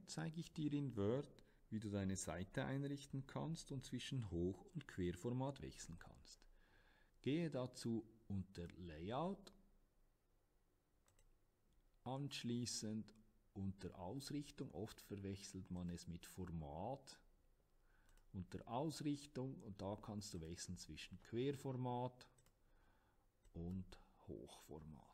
zeige ich dir in Word, wie du deine Seite einrichten kannst und zwischen Hoch- und Querformat wechseln kannst. Gehe dazu unter Layout, anschließend unter Ausrichtung, oft verwechselt man es mit Format, unter Ausrichtung und da kannst du wechseln zwischen Querformat und Hochformat.